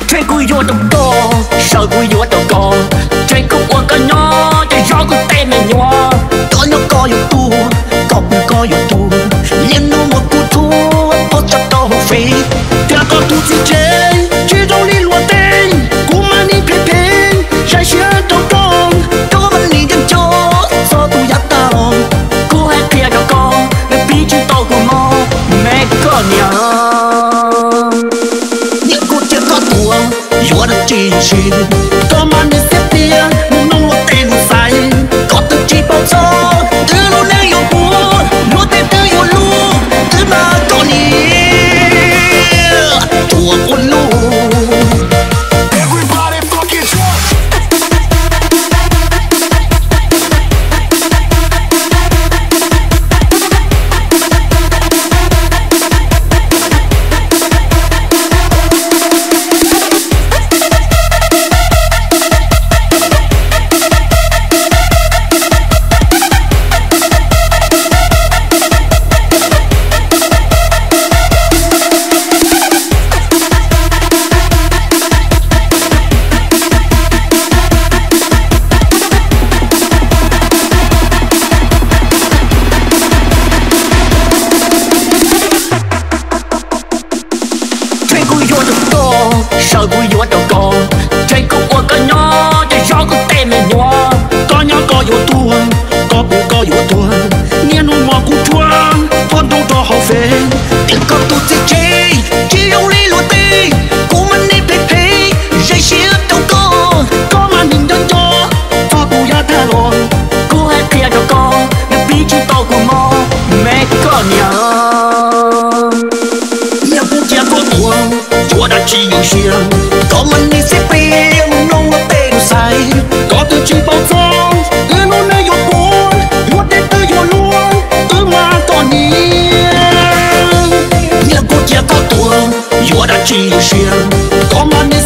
Trên cùi vô đầu co sợ cùi vô đầu co trên cùi qua cả nhỏ trên gió của tên mày nhỏ có nó co vô tu có bùi co vô tu liên nô một cú thua có chặt tao hồng phí theo con tu gì chế chỉ đâu đi luôn tên cú mà đi phê phê sai sửa đầu con có vấn đề dân cho do tu giáp tao cú hai kia đầu con để bí chứ tao của mò mẹ có nhà những cuộc chơi có thua vô được chi chi có mà đi xếp tiền nông một tên một sai có tự chi bao giờ từ lúc này yêu buồn lúc tên từ yêu luôn từ mà có nhiều chùa quân luôn. Everybody fucking drunk. Sợ vui vô đầu co trên cục qua cả nhỏ trên gió của tên mày nhỏ có nhỏ có vô tua có bù có vô tua nghe nụ mò cú chua con đâu cho họ về tiếng con tu chỉ chỉ đâu đi lùi đi cú mình đi phê phê dây xía đầu có mà nhìn đơn cho cho cú ya tha lon cú hai kia đầu co để bí chứ tao của mò mẹ có nhà nhà cú chia có tua chúa đã chỉ yêu riêng có mình đi xếp riêng nông nó tên sai có từ chỉ bao giờ cứ nó nơi yêu buồn một đến từ yêu luôn từ mà còn nhiều nhà cú chia có tua chúa đã chỉ yêu riêng có mình